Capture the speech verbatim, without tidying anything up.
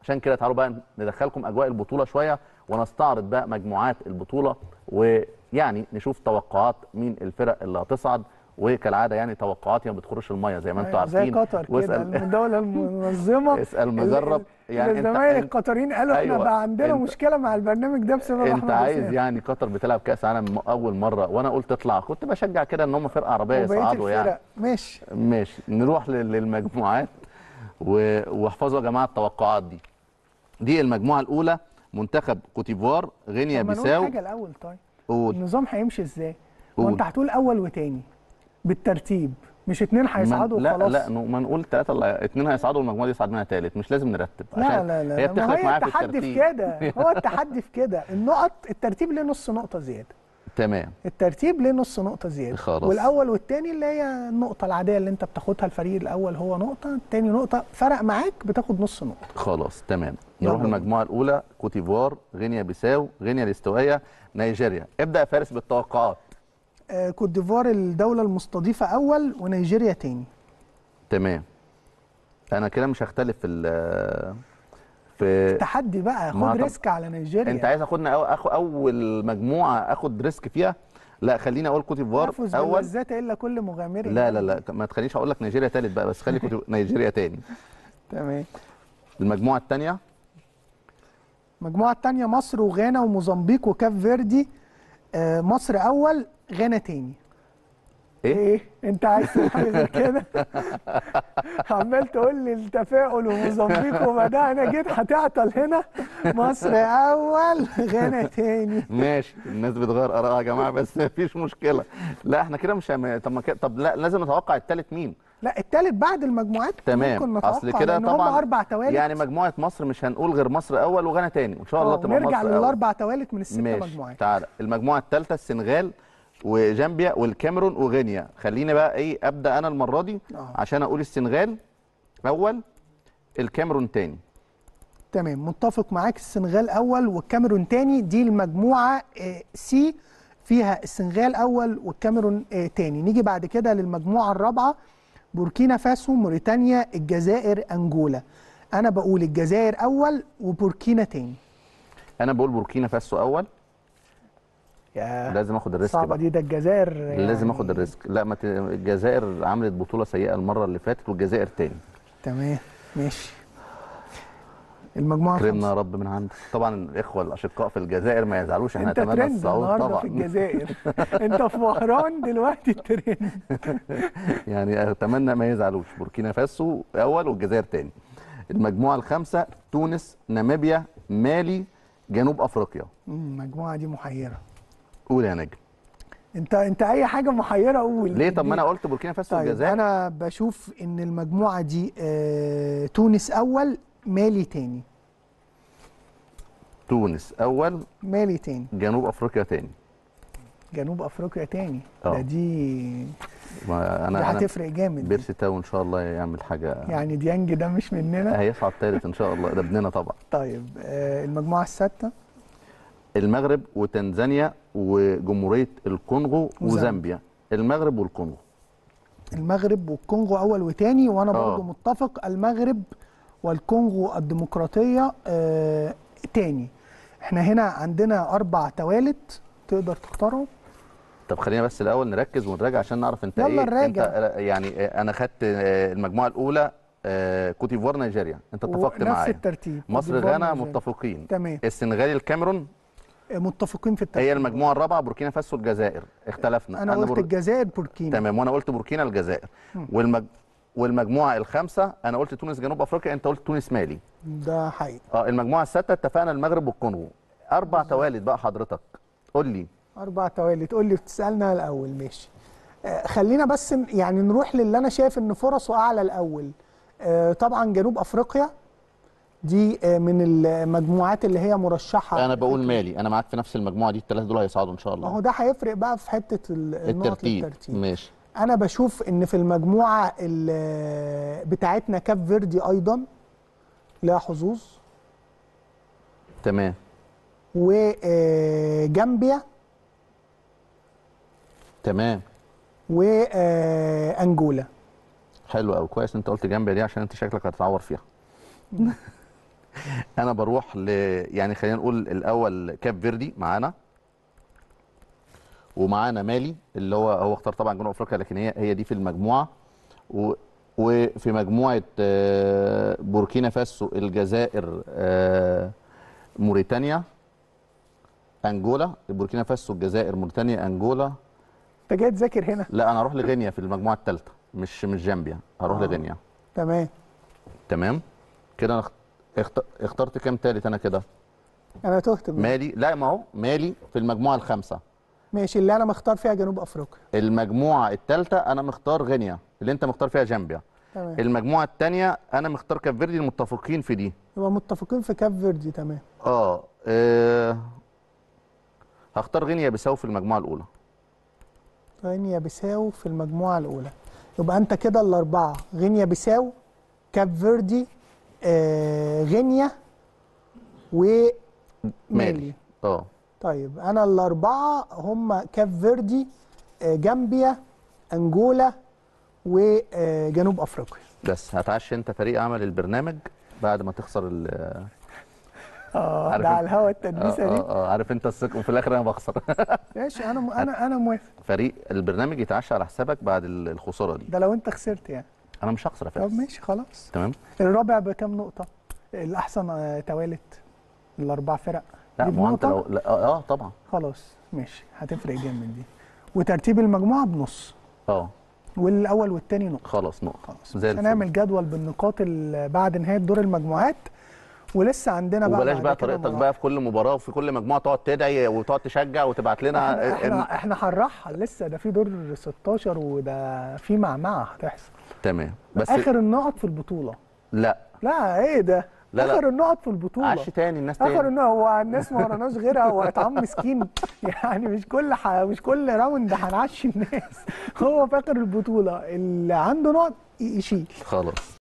عشان كده تعالوا بقى ندخلكم اجواء البطوله شويه ونستعرض بقى مجموعات البطوله، ويعني نشوف توقعات مين الفرق اللي هتصعد. وكالعاده يعني توقعاتي ما بتخرش الميه زي ما انتم عارفين. زي قطر كده الدوله المنظمه. اسال مجرب يعني الزمايل القطريين قالوا أيوة احنا بقى عندنا مشكله مع البرنامج ده بسبب احمد انت عايز يعني قطر بتلعب كاس عالم اول مره وانا قلت اطلع، كنت بشجع كده ان هم فرقه عربيه يصعدوا يعني. ماشي ماشي نروح للمجموعات واحفظوا يا جماعه التوقعات دي. دي المجموعه الاولى: منتخب كوتيفوار، غينيا بيساو. حاجه الاول طيب قول. النظام هيمشي ازاي؟ وانت هتقول اول وثاني بالترتيب، مش اتنين هيصعدوا وخلاص؟ لا لا ما نقول ثلاثه، اتنين هيصعدوا والمجموعه دي يصعد منها ثالث، مش لازم نرتب. لا عشان لا لا هي بتختلف معايا في الترتيب. في كده هو التحدي في كده، النقط الترتيب ليه نص نقطه زياده. تمام. الترتيب ليه نص نقطه زياده خلاص. والاول والثاني اللي هي النقطه العاديه اللي انت بتاخدها، الفريق الاول هو نقطه، الثاني نقطه، فرق معاك بتاخد نص نقطه. خلاص تمام. نروح المجموعه الاولى: كوتيفوار، غينيا بيساو، غينيا الاستوائيه، نيجيريا. ابدا يا فارس بالتوقعات. آه كوت ديفوار الدوله المستضيفه اول ونيجيريا ثاني. تمام. انا كده مش هختلف في في تحدي بقى، خد ريسك على نيجيريا. انت عايز اخدنا أو أخو اول مجموعه اخد ريسك فيها؟ لا خليني اقول كوت ديفوار اول. بالذات الا كل مغامر. لا لا لا ما تخلينيش اقول لك نيجيريا ثالث بقى، بس خلي نيجيريا ثاني. تمام. المجموعه الثانيه المجموعه الثانيه مصر وغانا وموزمبيق وكاب فيردي. آه مصر اول، غانا ثاني. ايه؟ ايه انت عايز حاجه زي كده؟ عمال تقول لي التفاؤل وموزمبيق وبدانا جيت هتعطل هنا. مصر اول، غانا ثاني. ماشي، الناس بتغير ارائها يا جماعه بس مفيش مشكله. لا احنا كده مش هم... طب ما ك... طب لا لازم نتوقع الثالث مين؟ لا الثالث بعد المجموعات. تمام. ممكن نتوقع اصل كده طبعا اربع توالت. يعني مجموعه مصر مش هنقول غير مصر اول وغانا ثاني، وان شاء الله تبقى مصر نرجع اول. للاربع توالت من الست ماشي. مجموعات. تعالى المجموعه الثالثه: السنغال وجامبيا والكاميرون وغينيا. خليني بقى ايه ابدا انا المره دي أوه. عشان اقول السنغال اول، الكاميرون ثاني. تمام متفق معاك، السنغال اول والكاميرون ثاني. دي المجموعه سي فيها السنغال اول والكاميرون ثاني. نيجي بعد كده للمجموعه الرابعه: بوركينا فاسو، موريتانيا، الجزائر، انجولا. انا بقول الجزائر اول وبوركينا ثاني. انا بقول بوركينا فاسو اول. يا لازم اخد الريسك صعبه بقى. دي، ده الجزائر يعني لازم اخد الريسك. لا ما ت... الجزائر عملت بطوله سيئه المره اللي فاتت والجزائر تاني. تمام ماشي. المجموعه كرمنا يا رب من عندك. طبعا الاخوه الاشقاء في الجزائر ما يزعلوش، احنا نتمنى الصعود طبعا. في الجزائر انت في وهران دلوقتي الترند. يعني اتمنى ما يزعلوش. بوركينا فاسو اول والجزائر تاني. المجموعه الخامسه: تونس، ناميبيا، مالي، جنوب افريقيا. المجموعه دي محيره. قول يا نجم. انت انت اي حاجه محيره قول. ليه؟ طب ما انا قلت بوركينا فاسو طيب والجزائر. انا بشوف ان المجموعه دي آه تونس اول، مالي تاني. تونس اول، مالي تاني، جنوب افريقيا تاني. جنوب افريقيا تاني. أوه. ده دي ما انا دي هتفرق جامد. بيرسي تاو ان شاء الله يعمل حاجه. يعني ديانج ده مش مننا. هيصعد ثالث ان شاء الله، ده ابننا طبعا. طيب آه المجموعه السادسه: المغرب وتنزانيا وجمهوريه الكونغو وزامبيا. المغرب والكونغو. المغرب والكونغو اول وتاني، وانا أوه. برضو متفق. المغرب والكونغو الديمقراطيه آه تاني. احنا هنا عندنا اربع توالت تقدر تختارهم. طب خلينا بس الاول نركز ونراجع عشان نعرف انت يلا ايه. نراجع. انت يعني انا خدت المجموعه الاولى كوت ديفوار نيجيريا، انت اتفقت معايا. نفس الترتيب. مصر غانا متفقين. تمام. السنغال الكاميرون متفقين في الترتيب. هي المجموعه الرابعه: بوركينا فاسو الجزائر. اختلفنا. انا, أنا قلت بور... الجزائر بوركينا. تمام وانا قلت بوركينا الجزائر. والمج... والمجموعه الخامسه انا قلت تونس جنوب افريقيا، انت قلت تونس مالي. ده حقيقي. اه المجموعه السادسه اتفقنا المغرب والكونغو. اربع توالت بقى حضرتك قول لي. اربع توالت تقول لي بتسالنا الاول. ماشي آه خلينا بس يعني نروح للي انا شايف ان فرصه اعلى الاول. آه طبعا جنوب افريقيا دي آه من المجموعات اللي هي مرشحه. انا بقول مالي، انا معاك في نفس المجموعه دي، الثلاثه دول هيصعدوا ان شاء الله. ما هو ده هيفرق بقى في حته الترتيب. الترتيب ماشي. انا بشوف ان في المجموعه بتاعتنا كاب فيردي ايضا لها حظوظ. تمام. وجامبيا. تمام. وانجولا. حلو قوي، كويس انت قلت جامبيا دي عشان انت شكلك هتتعور فيها. انا بروح ل يعني خلينا نقول الاول كاب فيردي معانا، ومعانا مالي اللي هو هو اختار طبعا جنوب افريقيا، لكن هي هي دي في المجموعه. و وفي مجموعه آه، بوركينا فاسو، الجزائر، آه، موريتانيا، انجولا. بوركينا فاسو، الجزائر، موريتانيا، انجولا. انت جاي تذاكر هنا؟ لا انا هروح لغينيا في المجموعه الثالثه، مش مش جامبيا، هروح آه. لغينيا. تمام. تمام كده. انا اخت- اخت- اخترت كام ثالث انا كده؟ انا تهت بقى. مالي، لا ما هو مالي في المجموعه الخامسه. ماشي، اللي انا مختار فيها جنوب افريقيا. المجموعه الثالثه انا مختار غينيا، اللي انت مختار فيها جامبيا. تمام. المجموعه الثانيه انا مختار كاب فيردي، المتفقين في دي. يبقى متفقين في كاب فيردي. تمام. اه, آه. هختار غينيا بيساو في المجموعه الاولى. غينيا بيساو في المجموعه الاولى. يبقى انت كده الاربعه: غينيا بيساو، كاب فيردي، آه غينيا، ومالي. اه طيب انا الاربعه هم كاب فيردي، آه جامبيا، انجولا، وجنوب افريقيا. بس هتعشي انت فريق عمل البرنامج بعد ما تخسر ال اه عارف ده انت- على الهوا اه التدبيسه اه دي. اه عارف انت الثقه، وفي الاخر انا بخسر. ماشي، انا م... انا انا موافق. فريق البرنامج يتعشى على حسابك بعد ال- الخساره دي. ده لو انت خسرت يعني. انا مش هخسر يا طب فارس. ماشي خلاص. تمام. الرابع بكام نقطه؟ الاحسن آه، توالت الاربع فرق لا دي ما هو انت بنقطة؟ لو لا اه, آه طبعا. خلاص ماشي، هتفرق جامد دي. وترتيب المجموعه بنص، اه والاول والثاني نقطه. خلاص نقطه خلاص زي مش الفل. هنعمل جدول بالنقاط ال- بعد نهايه دور المجموعات، ولسه عندنا بقى وبلاش بعد بقى كده طريقتك مراحل. بقى في كل مباراه وفي كل مجموعه تقعد تدعي وتقعد تشجع وتبعت لنا. احنا إن- احنا احنا هنرحل لسه، ده في دور ستاشر وده في معمعه هتحصل. تمام بس اخر النقط في البطوله. لا لا ايه ده؟ لا لا. اخر النقط في البطوله. عش تاني الناس تاني. اخر النقط، هو الناس ما وراناش غيرها، هو اطعام مسكين. يعني مش كل ح... مش كل راوند هنعشي الناس. هو في اخر البطوله اللي عنده نقط يشيل. خلاص